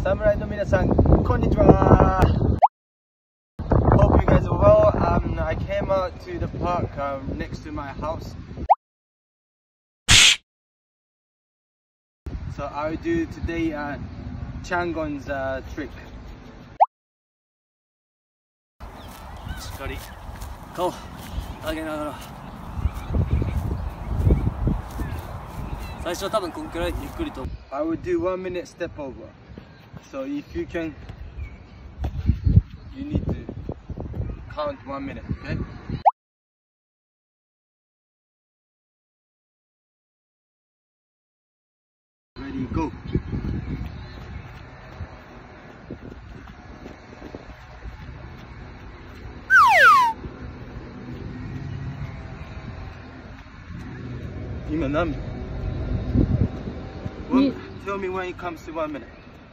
サムライの皆さん、こんにちは。Hope you guys are well. I came out to the park next to my house. So I will do today Changon's trick. しっかり顔上げながら、最初は多分こんくらいゆっくりと。 I will do 1 minute step over. So if you can, you need to count 1 minute, okay? Ready, go. Tell me when it comes to 1 minute.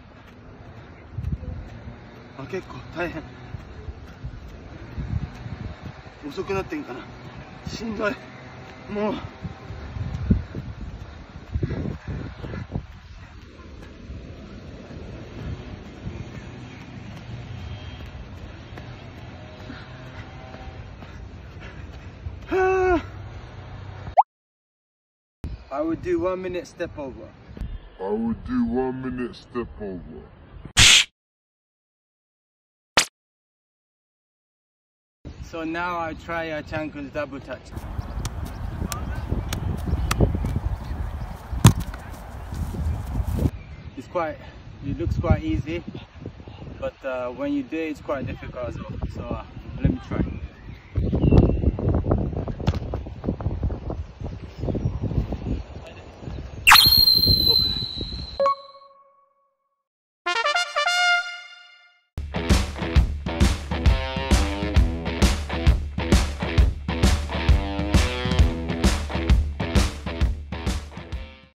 結構大変。遅くなってんかな。しんどい。もう。I would do 1 minute step over. I would do 1 minute step over. So now I try Changon's double touch. It looks quite easy, but when you do it, it's quite difficult as well. So let me try.